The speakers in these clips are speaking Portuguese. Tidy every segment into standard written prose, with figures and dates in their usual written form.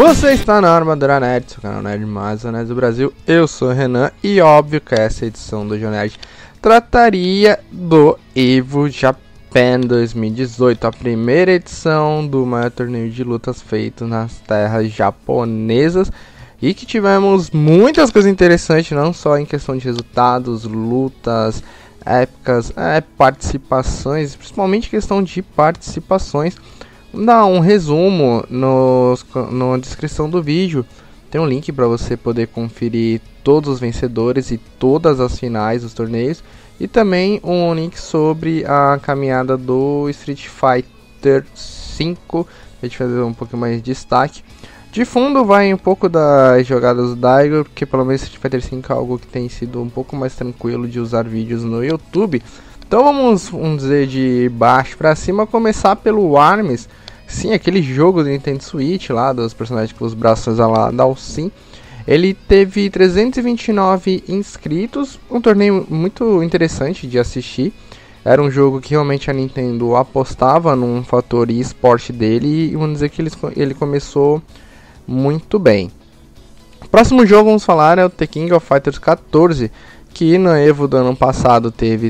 Você está na Armadura Nerd, seu canal Nerd mais honesto do Brasil. Eu sou o Renan e óbvio que essa edição do Nerd trataria do Evo Japan 2018, a primeira edição do maior torneio de lutas feito nas terras japonesas. E que tivemos muitas coisas interessantes, não só em questão de resultados, lutas, épicas, participações, principalmente questão de participações. Vou dar um resumo na descrição do vídeo. Tem um link para você poder conferir todos os vencedores e todas as finais dos torneios. E também um link sobre a caminhada do Street Fighter V. A gente fazer um pouquinho mais de destaque. De fundo vai um pouco das jogadas do Daigo, porque pelo menos Street Fighter V é algo que tem sido um pouco mais tranquilo de usar vídeos no YouTube. Então vamos dizer de baixo para cima, começar pelo Arms. Sim, aquele jogo do Nintendo Switch lá, dos personagens com os braços lá da Alcim. Ele teve 329 inscritos, um torneio muito interessante de assistir. Era um jogo que realmente a Nintendo apostava num fator eSport dele e vamos dizer que ele começou muito bem. O próximo jogo vamos falar é o The King of Fighters 14, que no Evo do ano passado teve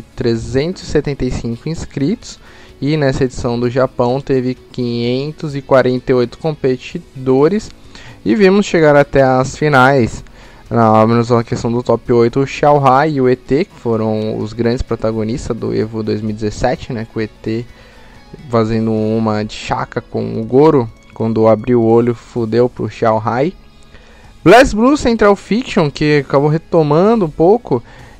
375 inscritos e nessa edição do Japão teve 548 competidores e vimos chegar até as finais. Menos a questão do top 8, o Xiao Hai e o ET, que foram os grandes protagonistas do Evo 2017, né, com o ET fazendo uma de chaca com o Goro. Quando abriu o olho, fudeu pro Xiao Hai. BlazBlue Central Fiction, que acabou retomando um pouco.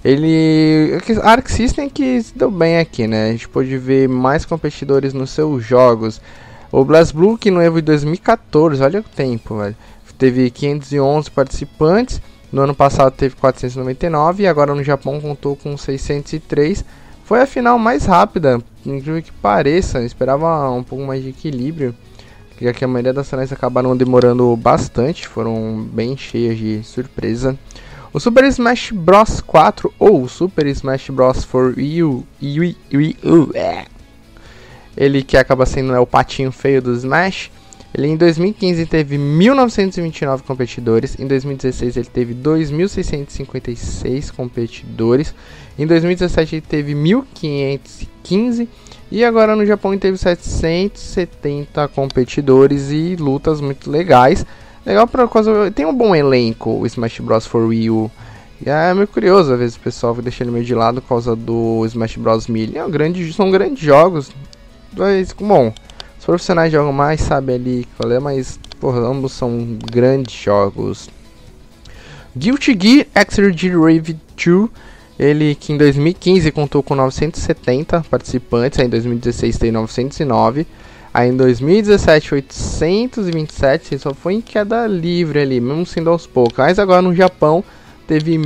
A Arc System que se deu bem aqui, né? A gente pôde ver mais competidores nos seus jogos. O BlazBlue, que no Evo de 2014, olha o tempo, velho. Teve 511 participantes. No ano passado teve 499 e agora no Japão contou com 603. Foi a final mais rápida, incrível que pareça. Eu esperava um pouco mais de equilíbrio, já que a maioria das finais acabaram demorando bastante, foram bem cheias de surpresa. O Super Smash Bros 4 ou Super Smash Bros for Wii U, ele que acaba sendo o patinho feio do Smash. Ele em 2015 teve 1929 competidores, em 2016 ele teve 2.656 competidores, em 2017 ele teve 1.515 e agora no Japão ele teve 770 competidores e lutas muito legais. Legal por causa, tem um bom elenco o Smash Bros for Wii U. E é meio curioso, às vezes o pessoal deixa ele meio de lado por causa do Smash Bros Melee. São grandes jogos, mas bom, os profissionais jogam mais, sabem ali qual é, mas porra, ambos são grandes jogos. Guilty Gear Xrd Rave 2, ele que em 2015 contou com 970 participantes, aí em 2016 tem 909, aí em 2017 827, só foi em queda livre ali, mesmo sendo aos poucos. Mas agora no Japão teve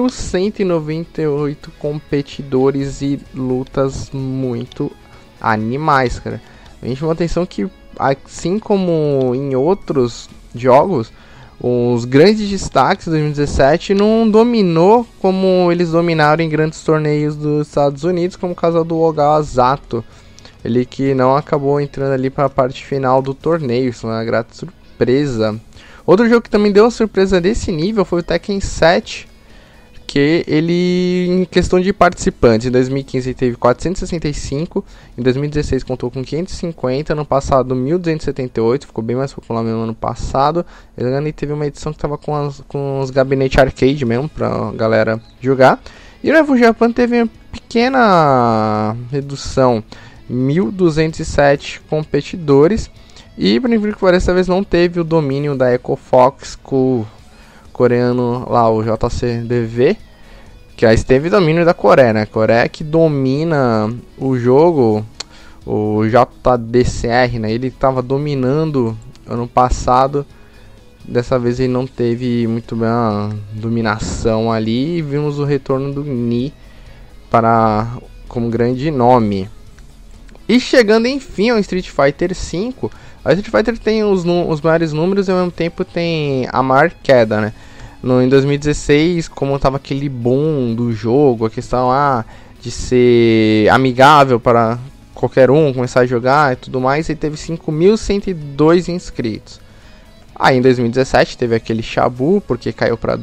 1.198 competidores e lutas muito animais, cara. A gente chama atenção que, assim como em outros jogos, os grandes destaques de 2017 não dominou como eles dominaram em grandes torneios dos Estados Unidos, como o caso do Ogawa Zato. Ele que não acabou entrando ali para a parte final do torneio, isso é uma grata surpresa. Outro jogo que também deu uma surpresa desse nível foi o Tekken 7, que ele, em questão de participantes, em 2015 ele teve 465, em 2016 contou com 550, no passado 1278, ficou bem mais popular mesmo ano passado. Ele teve uma edição que estava com os gabinetes arcade mesmo, pra galera jogar. E o Evo Japan teve uma pequena redução, 1.207 competidores. E por incrível que pareça, dessa vez não teve o domínio da EcoFox com o coreano lá, o JCDV, que aí teve domínio da Coreia, né? A Coreia que domina o jogo, o JDCR, né? Ele estava dominando ano passado, dessa vez ele não teve muito bem a dominação ali e vimos o retorno do Ni como grande nome. E chegando enfim ao Street Fighter V, a Street Fighter tem os maiores números e ao mesmo tempo tem a maior queda, né? Em 2016, como estava aquele boom do jogo, a questão de ser amigável para qualquer um começar a jogar e tudo mais, ele teve 5.102 inscritos. Aí em 2017 teve aquele chabu, porque caiu para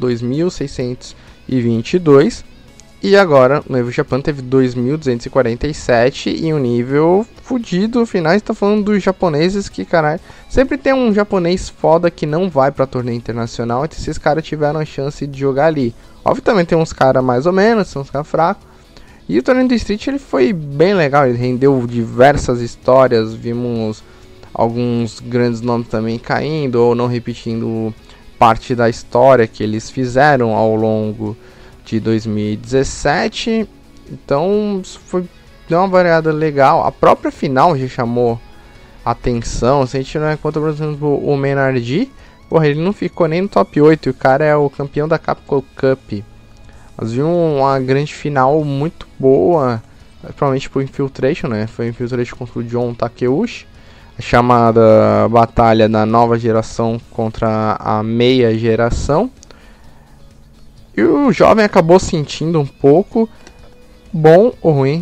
2.622. E agora no Evo Japan teve 2.247 e um nível fudido. Afinal, está falando dos japoneses que, caralho, sempre tem um japonês foda que não vai pra torneio internacional. Então esses caras tiveram a chance de jogar ali. Óbvio, também tem uns caras mais ou menos, tem uns caras fracos. E o torneio do Street ele foi bem legal, ele rendeu diversas histórias. Vimos alguns grandes nomes também caindo ou não repetindo parte da história que eles fizeram ao longo de 2017, então isso deu uma variada legal. A própria final já chamou atenção. Se a gente não é contra, por exemplo, o Menardi, porra, ele não ficou nem no top 8 e o cara é o campeão da Capcom Cup. Mas viu uma grande final muito boa, provavelmente pro Infiltration, né? Foi Infiltration contra o John Takeuchi, a chamada batalha da nova geração contra a meia geração. E o jovem acabou sentindo um pouco, bom ou ruim.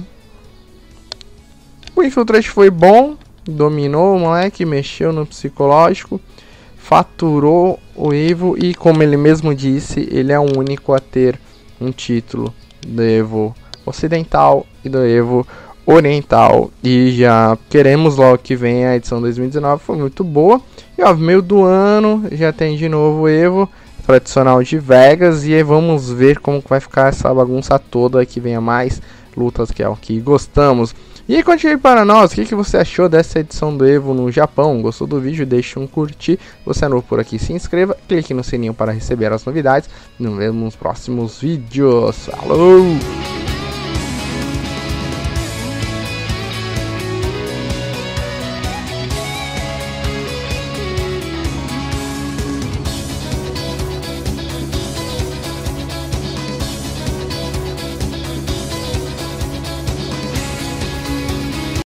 O Infiltrate foi bom, dominou o moleque, mexeu no psicológico, faturou o Evo e, como ele mesmo disse, ele é o único a ter um título do Evo Ocidental e do Evo Oriental. E já queremos logo que vem a edição 2019, foi muito boa. E ó, meio do ano já tem de novo o Evo tradicional de Vegas e aí vamos ver como vai ficar essa bagunça toda, que venha mais lutas, que é o que gostamos. E aí, conte aí para nós, o que você achou dessa edição do Evo no Japão? Gostou do vídeo? Deixe um curtir. Se você é novo por aqui, se inscreva, clique no sininho para receber as novidades. Nos vemos nos próximos vídeos. Falou!